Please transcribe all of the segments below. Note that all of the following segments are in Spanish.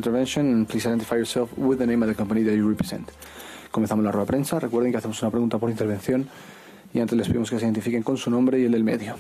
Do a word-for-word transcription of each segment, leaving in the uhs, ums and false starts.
Intervention, and please identify yourself with the name of the company that you represent. Comenzamos la rueda de prensa. Recuerden que hacemos una pregunta por intervención y antes les pedimos que se identifiquen con su nombre y el del medio.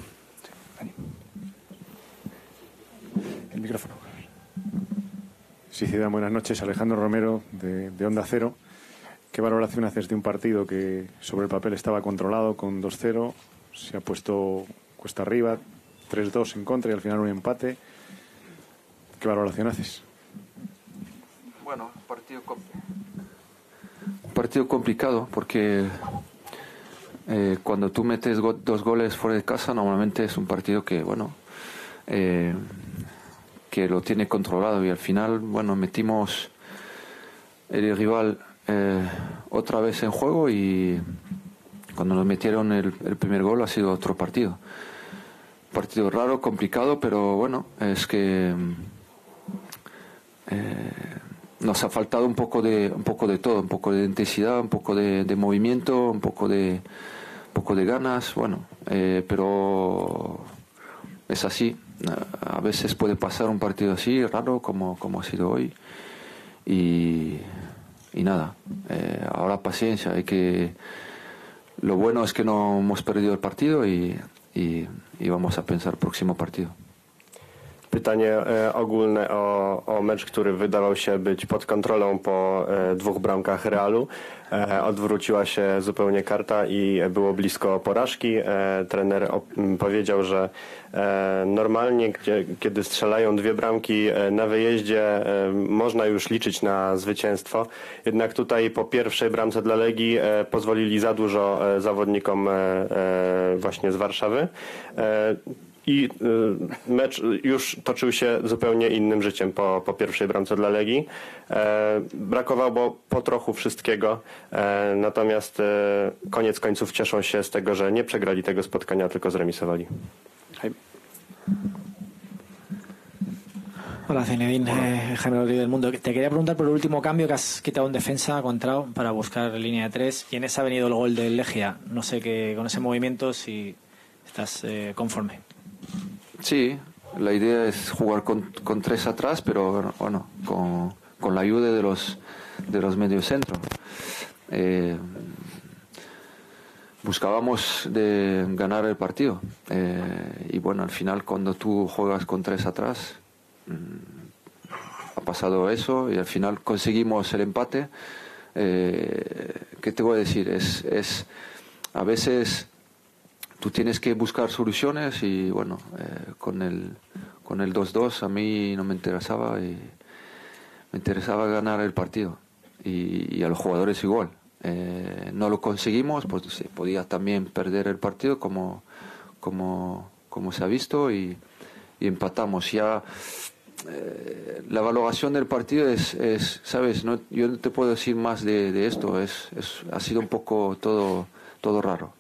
El micrófono. Sí, Zidane, buenas noches. Alejandro Romero, de, de Onda Cero. ¿Qué valoración haces de un partido que sobre el papel estaba controlado con dos cero? Se ha puesto cuesta arriba, tres dos en contra y al final un empate. ¿Qué valoración haces? Bueno, partido, partido complicado porque eh, cuando tú metes go dos goles fuera de casa normalmente es un partido que, bueno, eh, que lo tiene controlado y al final, bueno, metimos el rival eh, otra vez en juego y cuando nos metieron el, el primer gol ha sido otro partido. Partido raro, complicado, pero bueno, es que eh, nos ha faltado un poco de un poco de todo, un poco de intensidad, un poco de, de movimiento, un poco de un poco de ganas, bueno, eh, pero es así. A veces puede pasar un partido así, raro, como, como ha sido hoy. Y, y nada, eh, ahora paciencia. Hay que, lo bueno es que no hemos perdido el partido y, y, y vamos a pensar próximo partido. Pytanie e, ogólne o, o mecz, który wydawał się być pod kontrolą po e, dwóch bramkach Realu. E, odwróciła się zupełnie karta i było blisko porażki. E, trener op, m, powiedział, że e, normalnie, gdzie, kiedy strzelają dwie bramki e, na wyjeździe, e, można już liczyć na zwycięstwo. Jednak tutaj po pierwszej bramce dla Legii e, pozwolili za dużo e, zawodnikom e, e, właśnie z Warszawy. E, I mecz już toczył się zupełnie innym życiem po, po pierwszej bramce dla Legii. E, brakowało po trochu wszystkiego, e, natomiast e, koniec końców cieszą się z tego, że nie przegrali tego spotkania, tylko zremisowali. Hej. Hola, Zinedine, eh, general del mundo. Te quería preguntar por el último cambio que has quitado en defensa, Contrao, para buscar línea de tres. ¿Y en ese ha venido el gol del Legia? No sé qué, con ese movimiento si estás eh, conforme. Sí, la idea es jugar con, con tres atrás, pero bueno, con, con la ayuda de los de los mediocentros. Eh, buscábamos de ganar el partido eh, y bueno, al final cuando tú juegas con tres atrás mmm, ha pasado eso y al final conseguimos el empate. Eh, ¿qué te voy a decir? Es, es a veces tú tienes que buscar soluciones y bueno, eh, con el con el dos dos a mí no me interesaba y me interesaba ganar el partido y, y a los jugadores igual. Eh, no lo conseguimos, pues se podía también perder el partido como como como se ha visto y, y empatamos. Ya eh, la valoración del partido es, es sabes, no, yo no te puedo decir más de, de esto. Es, es ha sido un poco todo todo raro.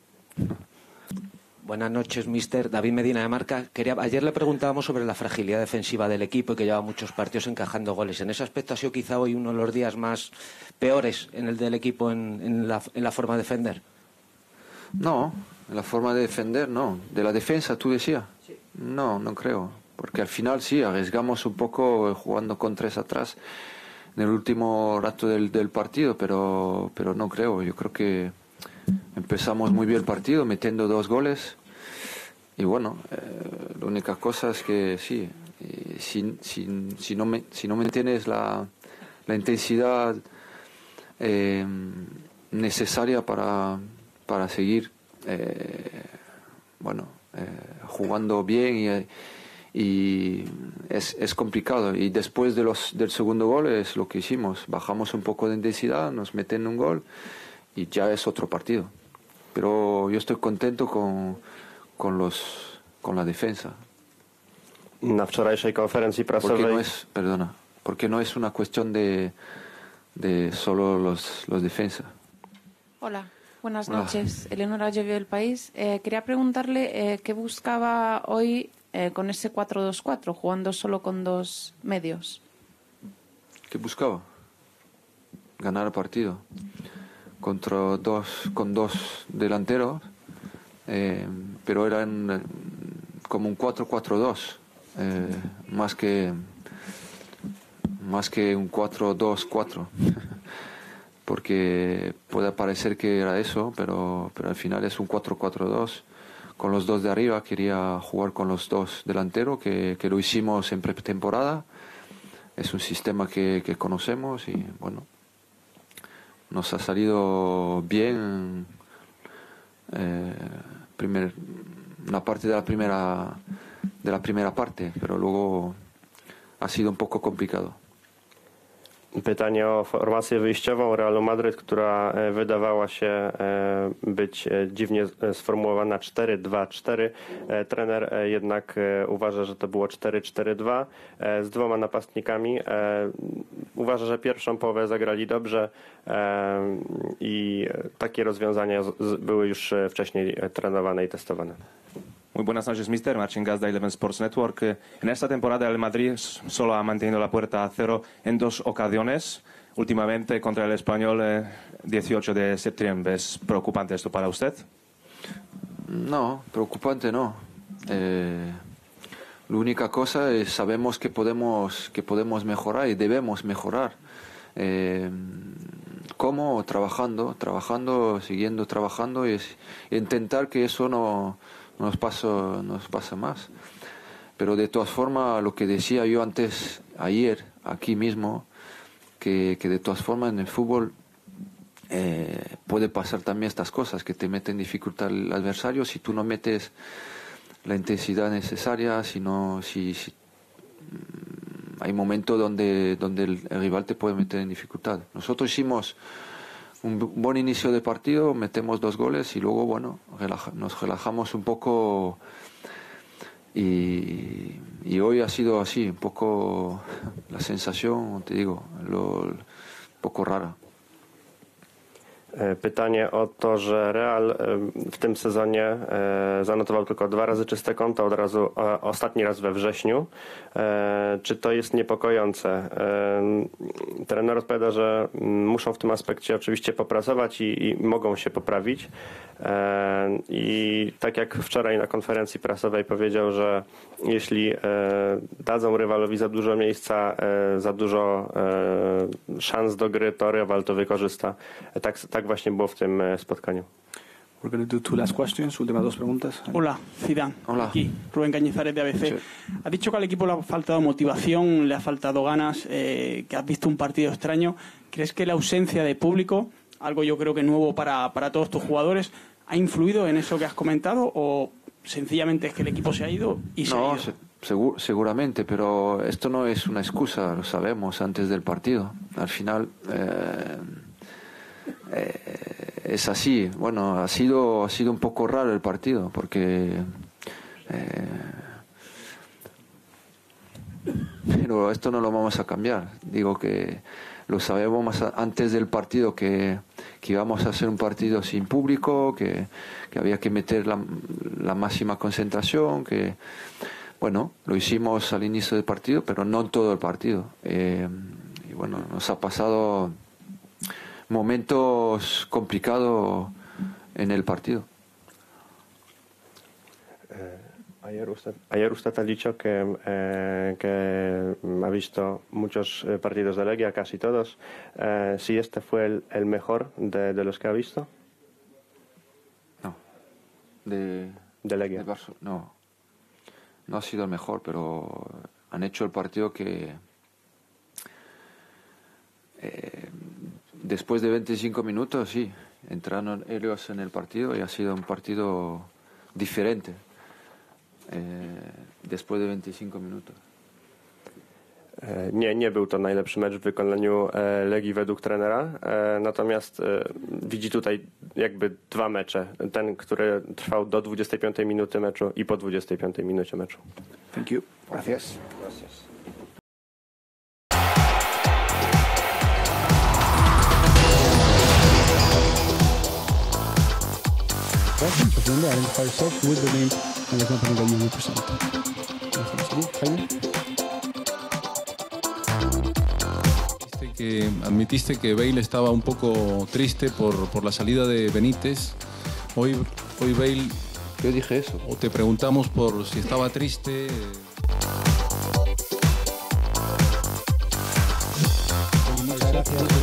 Buenas noches, mister David Medina de Marca. Quería, ayer le preguntábamos sobre la fragilidad defensiva del equipo y que lleva muchos partidos encajando goles. En ese aspecto ha sido quizá hoy uno de los días más peores en el del equipo en, en, la, en la forma de defender. No, en la forma de defender no. De la defensa, tú decías. Sí. No, no creo. Porque al final sí, arriesgamos un poco jugando con tres atrás en el último rato del, del partido, pero, pero no creo. Yo creo que empezamos muy bien el partido, metiendo dos goles. Y bueno, eh, la única cosa es que sí, eh, si, si, si, no me, si no mantienes la, la intensidad eh, necesaria para, para seguir eh, bueno, eh, jugando bien y, y es, es complicado. Y después de los, del segundo gol es lo que hicimos, bajamos un poco de intensidad, nos meten un gol y ya es otro partido. Pero yo estoy contento con con los con la defensa. Na wczorajszej konferencji prasowej. Porque no es, perdona, porque no es una cuestión de de solo los los defensas. Hola, buenas Hola. noches. Eleonora Llovió del País. Eh, quería preguntarle eh, qué buscaba hoy eh, con ese cuatro dos cuatro, jugando solo con dos medios. ¿Qué buscaba? Ganar el partido contra dos con dos delanteros. Eh, pero era en, como un cuatro cuatro dos, eh, más que más que un cuatro dos cuatro. Porque puede parecer que era eso, pero, pero al final es un cuatro cuatro dos. Con los dos de arriba quería jugar con los dos delanteros, que, que lo hicimos en pretemporada. Es un sistema que, que conocemos y bueno, nos ha salido bien eh, primer, una parte de la primera de la primera parte, pero luego ha sido un poco complicado. Pytanie o formację wyjściową Realu Madryt, która wydawała się być dziwnie sformułowana cztery dwa cztery. Trener jednak uważa, że to było cztery cztery dwa z dwoma napastnikami. Uważa, że pierwszą połowę zagrali dobrze i takie rozwiązania były już wcześniej trenowane i testowane. Muy buenas noches, mister. Marcin Gazda, Eleven Sports Network. En esta temporada el Madrid solo ha mantenido la puerta a cero en dos ocasiones. Últimamente contra el Español, eh, dieciocho de septiembre. ¿Es preocupante esto para usted? No, preocupante no. Eh, la única cosa es sabemos que podemos, que podemos mejorar y debemos mejorar. Eh, ¿Cómo? Trabajando, trabajando, siguiendo trabajando y es, intentar que eso no... nos pasa, nos pasa más. Pero de todas formas, lo que decía yo antes, ayer, aquí mismo, que, que de todas formas en el fútbol eh, puede pasar también estas cosas, que te meten dificultad el adversario si tú no metes la intensidad necesaria, si no, si, si hay momentos donde, donde el, el rival te puede meter en dificultad. Nosotros hicimos un buen inicio de partido, metemos dos goles y luego, bueno, relaja, nos relajamos un poco y, y hoy ha sido así, un poco la sensación, te digo, lo, un poco rara. Pytanie o to, że Real w tym sezonie zanotował tylko dwa razy czyste konto, od razu ostatni raz we wrześniu. Czy to jest niepokojące? Trener odpowiada, że muszą w tym aspekcie oczywiście popracować i, i mogą się poprawić. I tak jak wczoraj na konferencji prasowej powiedział, że jeśli dadzą rywalowi za dużo miejsca, za dużo szans do gry, to rywal to wykorzysta. Tak, tak właśnie było w tym spotkaniu. We're going to do two last questions, últimas dos preguntas. Hola, Zidane. Hola. Aquí, Rubén Cañizares de A B C. Sí. Ha dicho que al equipo le ha faltado motivación, le ha faltado ganas, eh, que has visto un partido extraño. ¿Crees que la ausencia de público, algo yo creo que nuevo para, para todos tus jugadores, ha influido en eso que has comentado o sencillamente es que el equipo se ha ido y se No, ha ido? se, segur, seguramente, pero esto no es una excusa, lo sabemos antes del partido. Al final eh, eh, es así. Bueno, ha sido, ha sido un poco raro el partido porque... Eh, pero esto no lo vamos a cambiar. Digo que lo sabemos más a, antes del partido que, que íbamos a hacer un partido sin público, que, que había que meter la, la máxima concentración, que bueno, lo hicimos al inicio del partido, pero no todo el partido. Eh, y bueno, nos ha pasado momentos complicados en el partido. Ayer usted, ayer usted ha dicho que, eh, que ha visto muchos partidos de Legia, casi todos. Eh, ¿Si este fue el, el mejor de, de los que ha visto? No. De, de Legia. De Barça, no. No ha sido el mejor, pero han hecho el partido que... Eh, después de veinticinco minutos, sí. Entraron ellos en el partido y ha sido un partido diferente. Eh, después de veinticinco minutos. Nie, nie był to najlepszy mecz w wykonaniu Legii według trenera, natomiast widzi tutaj jakby dwa mecze. Ten, który trwał do dwudziestej piątej minuty meczu i po dwudziestej piątej minucie meczu. Thank you. Gracias. Gracias. Presidente, identify yourself with the name and the company that you represent. Jaime. Que admitiste que Bale estaba un poco triste por, por la salida de Benítez. Hoy, hoy Bale... Yo dije eso. O te preguntamos por si estaba triste. Gracias.